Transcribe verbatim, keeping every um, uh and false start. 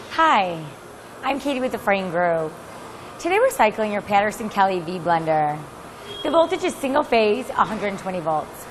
Hi, I'm Katie with the Frain Group. Today we're cycling your Patterson Kelly V blender. The voltage is single phase, one hundred twenty volts.